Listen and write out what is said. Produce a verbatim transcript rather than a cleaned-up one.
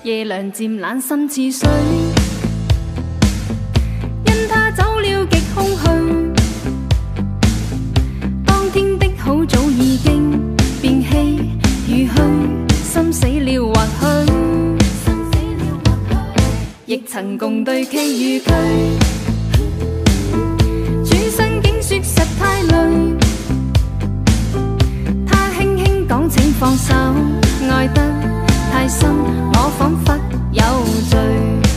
夜涼漸冷心似水，因他走了極空虛。當天的好早已經變稀與虛，心死了或許，亦曾共對崎與嶇。轉身竟說實太累，他輕輕講請放手，愛得太深，我彷彿有罪。